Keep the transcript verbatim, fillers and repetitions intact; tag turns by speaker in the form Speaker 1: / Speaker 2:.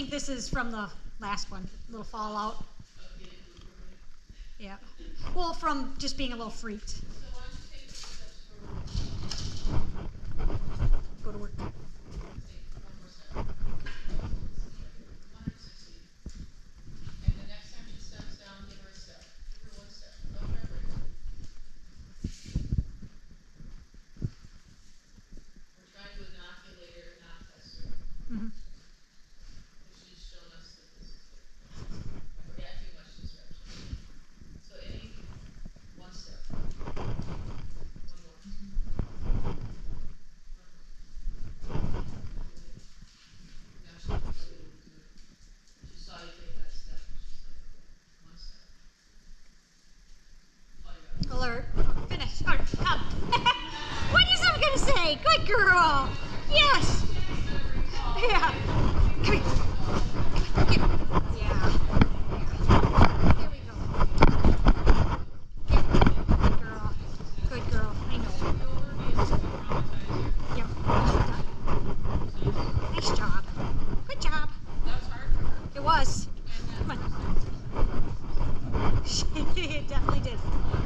Speaker 1: think this is from the last one, a little fallout. Yeah. Well, from just being a little freaked. Go to work. Mm-hmm.
Speaker 2: She's shown us that this is good. We're not too much disruption. So any one step. One more. Now she, she saw you take that step and she's like, okay, one step. Oh,
Speaker 1: Alert. Oh, finish. Oh, come. What is I going to say? Good girl. Yes. Yeah. Come here. Come here. Yeah. There we go. Yeah. Good girl. Good girl. I know. Yep. Nice job. Good job.
Speaker 2: that was hard for her.
Speaker 1: It was.
Speaker 2: And
Speaker 1: Come on. It definitely did.